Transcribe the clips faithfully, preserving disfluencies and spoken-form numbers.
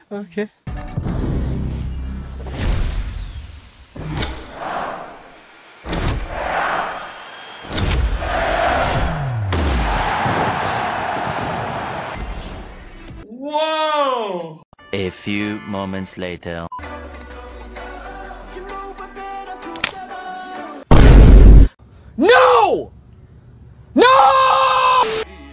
Okay. Whoa! A few moments later. No! No!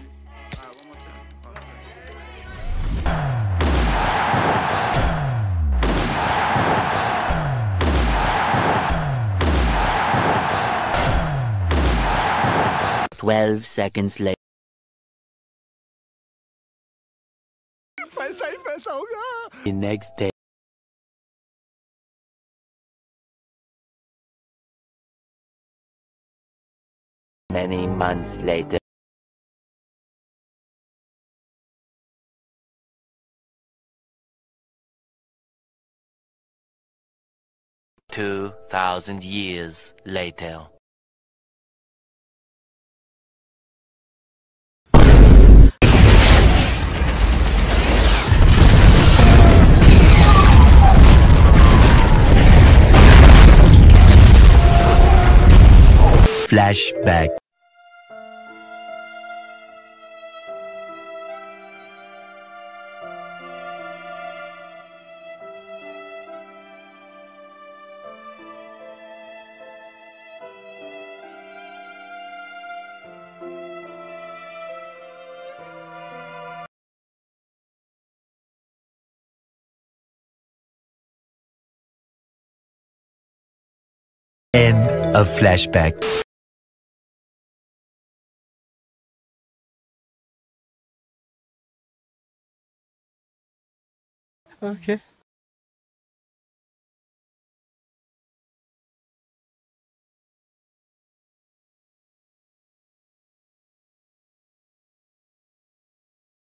Twelve seconds later. पैसा ही पैसा होगा. The next day. Many months later. Two thousand years later. Flashback. End of flashback. Okay.